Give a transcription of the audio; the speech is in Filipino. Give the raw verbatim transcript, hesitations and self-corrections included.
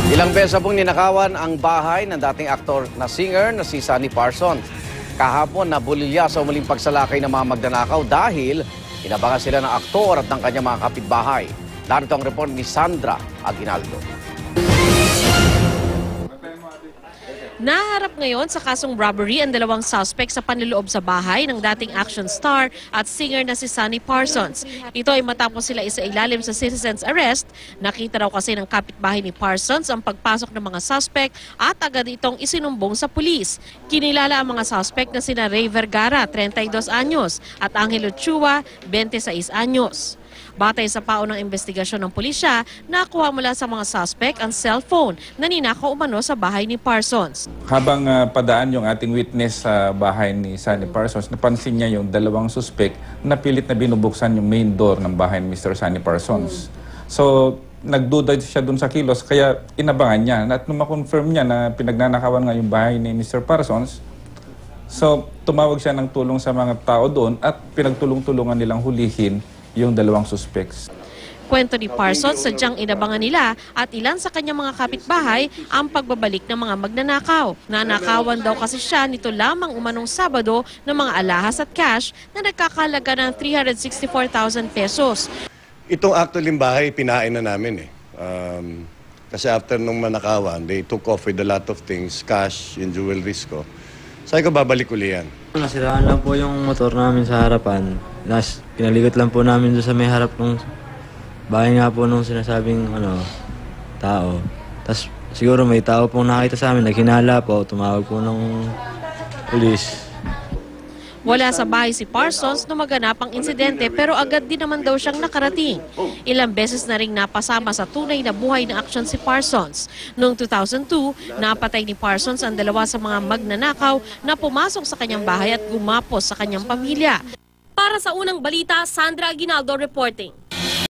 Ilang beses pong ninakawan ang bahay ng dating aktor na singer na si Sonny Parsons. Kahapon nabulilya sa umuling pagsalakay ng mga magnanakaw dahil inabangan sila ng aktor at ng kanyang mga kapitbahay. Narito ang report ni Sandra Aguinaldo. Naharap ngayon sa kasong robbery ang dalawang suspect sa panloloob sa bahay ng dating action star at singer na si Sonny Parsons. Ito ay matapos sila isailalim sa citizen's arrest. Nakita raw kasi ng kapitbahay ni Parsons ang pagpasok ng mga suspect at agad itong isinumbong sa pulis. Kinilala ang mga suspect na sina Ray Vergara, thirty-two anyos, at Angelo Chua, twenty-six anyos. Batay sa paon ng investigasyon ng pulisya, nakuha mula sa mga suspect ang cellphone na ninakaw umano sa bahay ni Parsons. Habang uh, padaan yung ating witness sa bahay ni Sonny Parsons, napansin niya yung dalawang suspect na pilit na binubuksan yung main door ng bahay ni Mister Sonny Parsons. So, nagduda siya dun sa kilos, kaya inabangan niya. At nung makonfirm niya na pinagnanakawan nga yung bahay ni Mister Parsons, so tumawag siya ng tulong sa mga tao doon at pinagtulong-tulungan nilang hulihin yung dalawang suspects. Kwento ni Parsons, sadyang inabangan nila at ilan sa kanyang mga kapitbahay ang pagbabalik ng mga magnanakaw. Nanakawan daw kasi siya nito lamang umanong Sabado ng mga alahas at cash na nagkakalaga ng three hundred sixty-four thousand pesos. Itong actually bahay, pinain na namin eh. Um, kasi after nung manakawan, they took off with a lot of things, cash, yung jewelries ko. Sabi ko, babalik uli yan. Nasiraan lang po yung motor namin sa harapan. Nas, pinaligot lang po namin doon sa may harap ng bahay nga po nung sinasabing ano, tao. Tapos siguro may tao pong nakita sa amin, naghinala po, tumawag po ng pulis. Wala sa bahay si Parsons nung maganap ang insidente pero agad din naman daw siyang nakarating. Ilang beses na ring napasama sa tunay na buhay na aksyon si Parsons. Noong two thousand two, napatay ni Parsons ang dalawa sa mga magnanakaw na pumasok sa kanyang bahay at gumapos sa kanyang pamilya. Para sa unang balita, Sandra Aguinaldo reporting.